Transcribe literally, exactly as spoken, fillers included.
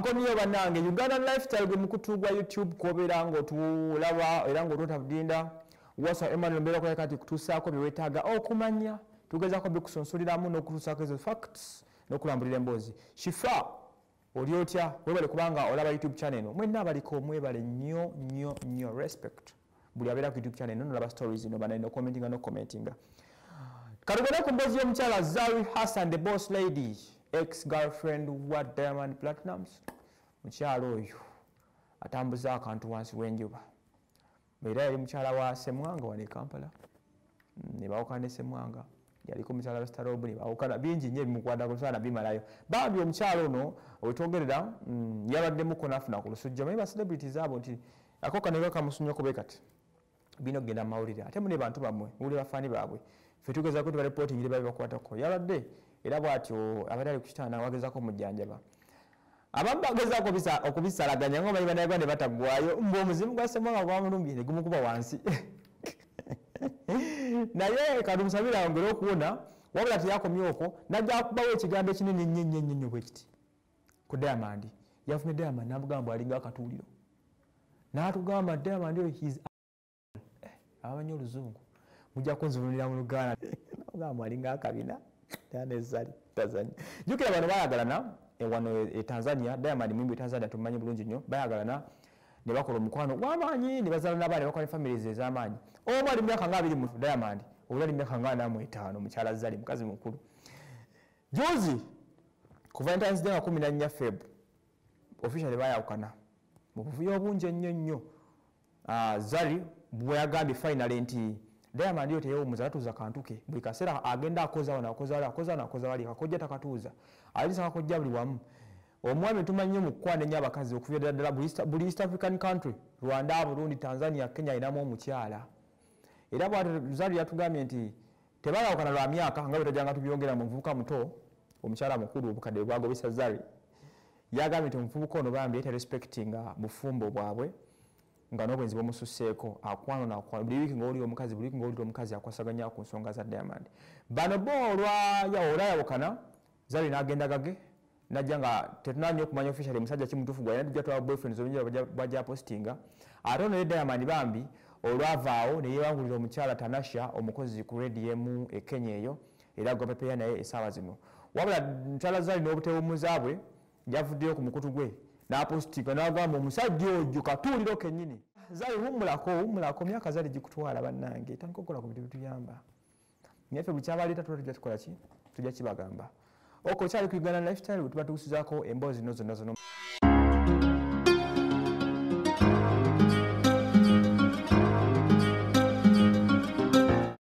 Ankonio banange Uganda Lifestyle gwe mukutu gwa YouTube kobera ngo tulaba era ngo tutabudinda wasa Emmanuel mbera kwa kati kutusako biwetaga okumanya tugeza ko bikusonsoliramu no kutusako ezo facts no kulambulira embozi Shifa oli otya webale kubanga olaba YouTube channel no mwenna baliko mwebale nnyo nnyo nnyo respect buli abera ku YouTube channel no laba stories no bana no commenting no commenting Karugana ku mbozi y'omukyala Zari Hassan the boss lady ex girlfriend wa Diamond Platnumz mukyalo oyo atambuza akantu wansi w'enjuba era yali mukyala wa Semwanga wa Kampala ne bawukana Semwanga yaliko mukyala wa Starobu ne bawukana bingi nnyo bimukwata ku sana bimalayo bambi omukyalo ono wetwogerera yabaddemu ko nafuna ku lusujja naye ba celebrities abo nti akoka ne bakamusunya ko bekati bino genda mawulire ate mune bantu bamwe uli bafani babwe fe tugeza ko reporting ile babe bakwatako yabadde era bwatyo abadali ku kitana wagezako mujjanjaba abamba agezako bisa okubisalaganya ngoma ibana yagande batagwayo mbo muzimu gwa Semwanga kwa mulumbi ne gumukuba wansi naye kadumusabira ngero okuona wabula tiyako myoko najja kubawo ekigambo kinene nnyo nnyo nnyo bwekiti ku Diamond yafune Diamond nabugamba alinga akatuliro n'atugamba Diamond yo his abanyo luzungu mujja kunzulira mu Luganda nabugamba alinga akabina tanezali Tanzania jukira bano bayagalana e wano e Tanzania Diamond mwimbi Tanzania tumanyi bulungi nnyo bayagalana ne bakola omukwano wamanyi ne bazala nabane bakola families ez'amanyi omu ali myaka nga abiri mu Diamond obulali myaka nga ana mu etaano mukyala Zali mukazi mukulu Jozi ku Valentine's Day kumi na nnya Feb officially bayawukana mu buvuyo obungi ennyo nnyo ah Zali bwe yagambye finally nti Diamond yote yeo muzatuza kantuke buli kasera agenda akoza wana akoza wala akoza na akoza wali akojja takatuza alisa akojja buli wamu omwami tumanyi mu kwana nya abakazi okuvira ddala buli East African country Rwanda Burundi Tanzania Kenya inamu omukyala era bwa Zali yatugambye nti tebala okana lwa myaka nga betajanga tubyongera mu mvuka muto omukyala mukulu obukade bwago bisa Zali yagambye nti omuvubuka ono bambi ete respectinga bufumbo bwabwe nga n'obwenzi bwomususeeko akwano n'akwano buli wiki ng'oli omukazi buli wiki ng'oli omukazi akwasaganya ku nsonga za Diamond bano bo olwa olwayawukana Zali n'agenda gage najja nga tetunanye okumanya officially musajja kimutuufu gwa yandijja twa boyfriends obingi bajja postinga ate ono ne Diamond bambi olwavaawo ne yeewangulira omukyala Tanasha omukozi ku radio emu e Kenya eyo era gwa pepeya naye esaawa zino wabula mukyala Zali n'obutewumuzaabwe javuddeyo ku mukutu gwe n'apostinga n'agamba omusajja oyo katuliro kennyini Zali humulako humulako myaka Zali gikutwala bannange tandika okukola ku bintu bituyamba nyefe buli kyabaleeta tujja tukola ki tujja kibagamba oko kyali ku Uganda Lifestyle tuba tukusizaako emboozi zino zonna zonna